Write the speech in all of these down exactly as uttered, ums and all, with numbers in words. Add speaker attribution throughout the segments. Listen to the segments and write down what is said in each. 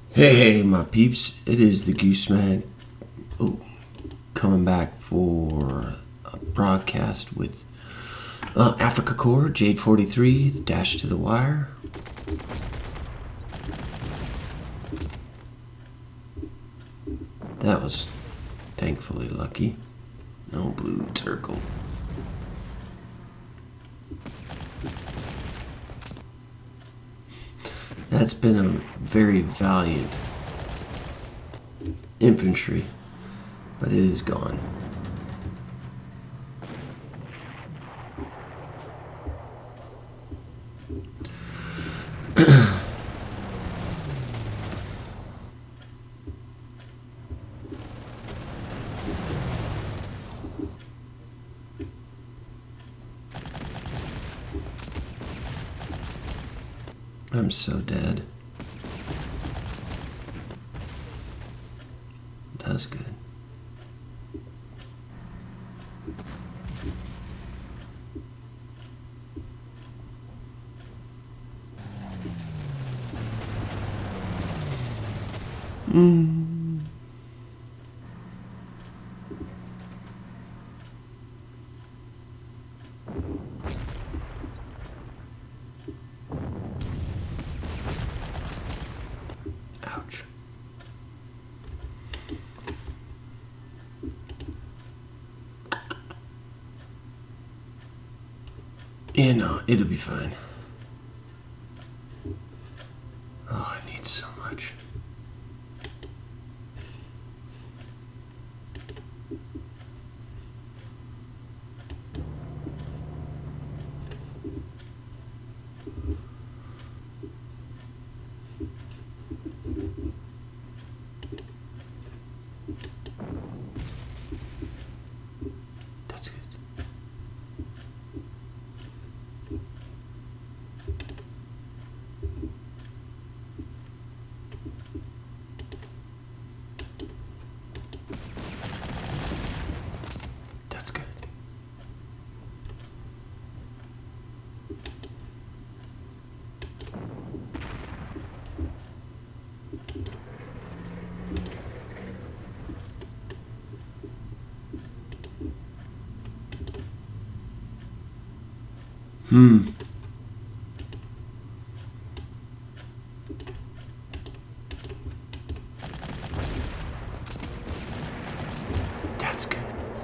Speaker 1: Hey, hey, my peeps, it is the Gooseman. Oh, coming back for a broadcast with uh, Afrika Korps, Jade forty-three, Dash to the Wire. That was thankfully lucky. No blue turtle. That's been a very valiant infantry, but it is gone. I'm so dead. That's good. Mm. Ouch. Yeah, no, it'll be fine. Oh, I need so much. That's good. That's good. Hmm. That's good.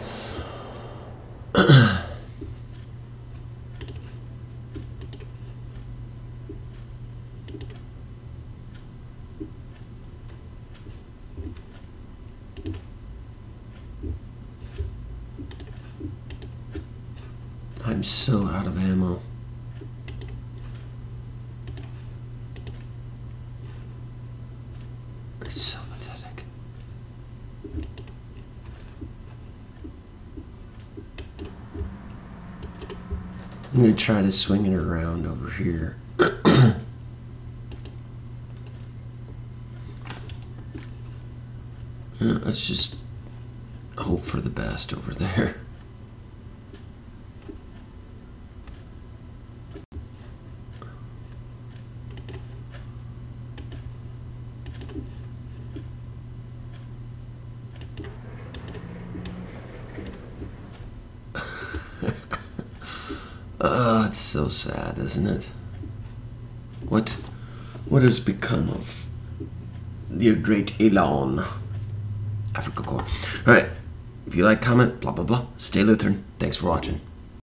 Speaker 1: I'm so out of ammo. It's so pathetic. I'm going to try to swing it around over here. Yeah, let's just hope for the best over there. Oh, it's so sad, isn't it? What, what has become of your great Elon? Afrika Korps. All right. If you like, comment, blah, blah, blah. Stay Lutheran. Thanks for watching.